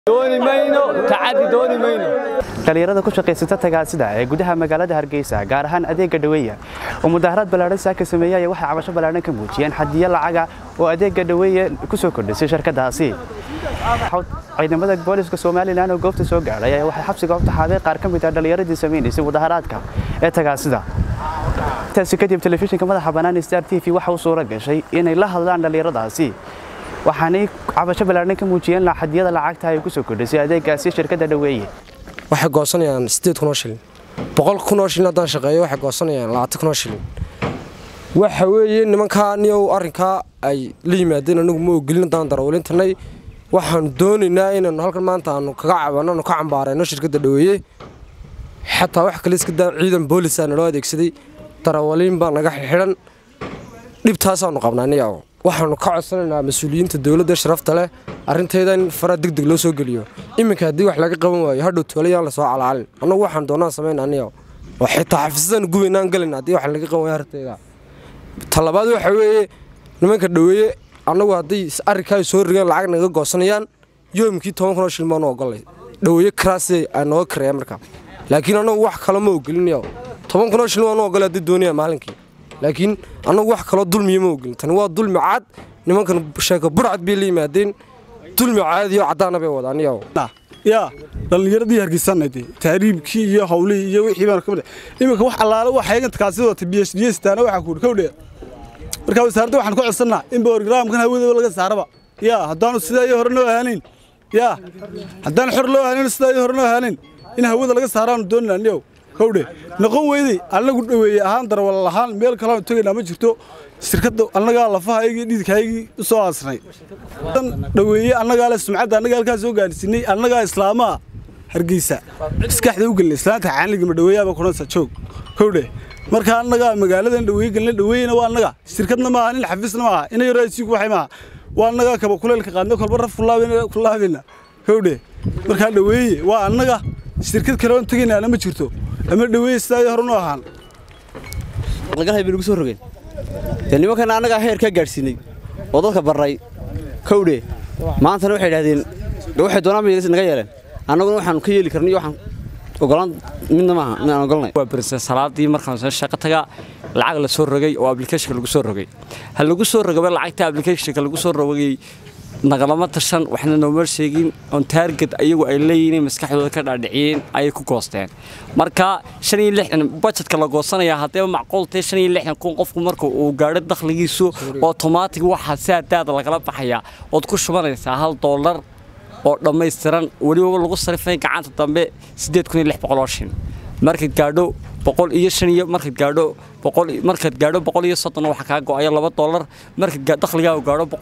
Dhalinyarada ku shaqeysata tagaasida ee gudaha magaalada Haragaysa gaar ahaan adeega dhaweeya oo mudaharaad balaaran saaka sameeyay waxa cabasho balaaran ka muujiyeen Hadii lacaga oo adeega dhaweeya ku soo kordhisay shirkadaasi ciidamada booliska Soomaaliland oo goobta soo gaaray waxa xabsiga u taxaaday qaar ka mid ah dhalinyaradii sameeyay mudaharaadka ee tagaasida taasi kadib telefishinka madaxa banaan Star TV waxa uu soo ragashay inay la hadlaan dhalinyaradaasi waxaanay cabasho balaaran ka muujiyeen Hadiyada lacagta ay ku soo kordhisay adeegaasi shirkadda dhaweeye waxa goosanayaan 8,000 shilin 100,000 shilin hadaan shaqeeyo waxa goosanayaan 20,000 shilin waxa weeye nimankaan iyo arrinka ay la yimaadeen anigu ma ogolin daan darawlintanay waxaan doonaynaa inaan halkan maanta aanu kaga cabanno ka cambaarayno shirkadda dhaweeye xataa wax kale iska daa ciidan boolis aan loo adeegsaday darawaliin baa naga xiran dhibtaas aanu qabnaaniyo waxaanu ka codsanaynaa mas'uuliyiinta dawladda sharafta leh arrinteeda in fara degdeg loo soo geliyo iminka hadii wax laga qaban waayo hadhow tooliyaan la soo calaalin anagu waxaan doonaa sameeynaaniyo oo xitaa xafiisadan gubeynaan galin hadii wax laga qaban waayo arrinteeda talabaad waxa weeye nimanka dhaweeye anagu hadii arrinka ay soo rigaan lacag naga goosanayaan yoomkii 10,000 shilin baan ogolay dhaweeye kraasi aan noo kareey marka laakiin anagu wax kale ma ogolinayo 10,000 shilin waan ogolay hadii doonaya maalinkii laakiin anagu wax kale dulmi ma ogolin tan waa dulmi caad nimankan sheeko burcad bay leeyimaadeen dulmi caad iyo cadaan bay wadaan ya dhalinyaradii hargeysanayday taariibkii iyo hawlii iyo wixii baan ka mid iminka wax allaale wax haygan takaasida PhD-staana waxa ku dhawdhe marka wasaaradda waxaan ku codsanaa in programkan hawada laga saaraba ya hadaan sidaa iyo horno ahaanin ya hadaan xor loo ahaanin sidaa iyo horno ahaanin in hawada laga saaraan doonanaaniyo kowde noqon weeyday anagu dhaweeyay ahaan darwal lahaan meel kale oo tagayna ma jirto shirkadda anaga lafahaygii dhidkaygii u soo aasnay dan dhaweeyay anaga la sumcada anaga halka soo gaarsiinay anaga islaama Hargeysa iskaxda u galnay islaanta caaniga ma dhaweeyaba kunasa joog kowde marka anaga magaaladan dhaweeyay galnay dhaweeyna waa anaga shirkadna ma ahan xafiisna ma aha inay raaysigu waxay ma waa anaga kaba kuleelka qaadno kolba raf kulaabina kowde marka dhaweeyay waa anaga shirkad kale oo tagayna ma jirto ama dhaweey sidaa horno ahaan laga hayb lagu soo rogay nimankan anaga heer ka gaarsiinay oo dadka baray kowde maanta waxay yiraahdeen waxay doonaan inay naga yeeleen anaguna waxaan ka yeeli karnaa waxaan ogolaan midna ma aha aan ogolnay waa barisa salaadii markaan soo shaqo taga lacag la soo rogay oo application lagu soo rogay hal lagu soo rogay lacagta application lagu soo rogay nagalama tashan waxna noomar sheegin on target ayagu ay leeyeen maskaxdooda ka dhaadhiciyeen ay ku goosteen marka 56 budgetka la goosanaya hadaba macquul tahay 56 qofku marka uu gaaro dakhligiisu automatic waxa saadaada laga baxaya oo ku shubanaysa $1 oo dhameystiran waliba lagu sarifay gacanta dambe 8,600 shilin marka gaadho 105 marka gaadho 130 waxa ka go'ay $2 marka dakhliga uu gaadho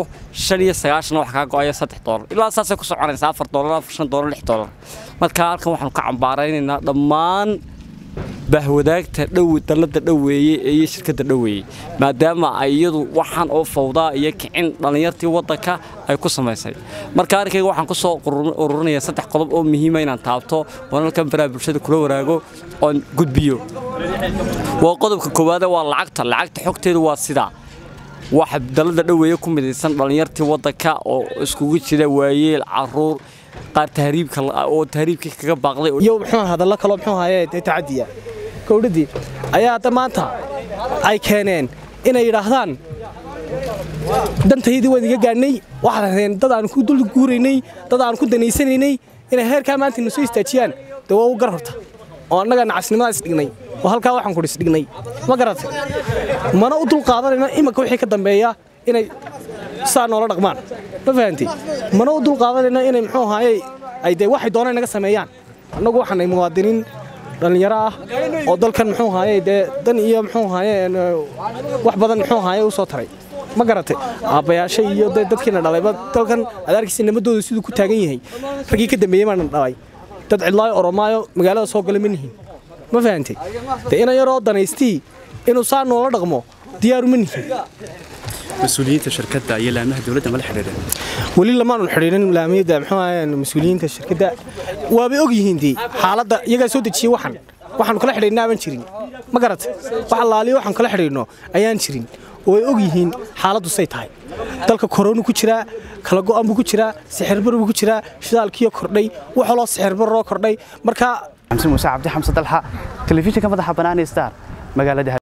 195 waxa ka go'ay $3 ilaa saas ku soconaysa $4 $5 $6 marka halkan waxaan ka cambaaraynaa dhammaan bahwadaagta dalada dhaweeye ee shirkadda dhaweeye maadaama ay iyadu waxaan oo fawdaa iyo kicin dhalinyartii wadanka ay ku sameysay marka arkayga waxaan ku soo ururinayaa 3 qodob oo muhiim ah inaan taabto oo halkan baraha bulshada kula waraago oo gudbiyo waa qodobka koowaad waa lacagta xogteedu waa sida waxa dalada dhaweeye ku midaysan dhalinyartii wadanka oo iskugu jira waayeel caruur qaar tahriibka oo tahriibka kaga baaqday iyo wuxuu hadalla kale wuxuu hayay tacadiya kowdadii ayaa maanta ay keeneen inay yiraahdaan dantaydii wadiga gaadnay waxa raadeen dad aan ku dul guureynay dad aan ku daneysanaynay inay heerka maanta noo soo istaajiyaan dawo u gar horta oo anaga nacasnimada isdhignay oo halka waxaan ku isdhignay ma garatay mana u dul qaadanayna imika wixii ka dambeeya inay saan noola dhaqmaan ma fahantii mana u dul qaadanayna inay muxuu hayay ay waxay doonaan naga sameeyaan anagu waxaan ay muwaadiniin dhalinyaro ah oo dalkan muxuu hayay dan iyo muxuu hayay wax badan muxuu hayay u soo taray ma garatay aabayaasha iyo dadkiina dhalayba dalkan adarkiisa nimadooda sidoo ku taagan yahay ragii ka dambeeyay ma dhalay dad cidlaayo oromaayo magaalada soo galay manihin ma fahantii ina yaroo danaystii inuu saan noola dhaqmo diyaar uma nihin مسؤولية الشركة يلا ما دولة ما الحريرة ولي لما الحريرة لا ميدا محوا مسؤولين الشركة وبيجي هندي حالة يجا سود شيء وحن كل حريرنا بنشرين ما قرأت وحلا لي وحن كل حريرنا أيان شرين oo ay og yihiin xaaladdu say tahay dalka korona ku jira kala go'an buu ku jira sixir bar buu ku jira shidaalkiyo kordhay waxa loo sixir bar loo kordhay marka xamse muuse cabdi xamse dalxa telefishinka madaxa banaanee star magaalada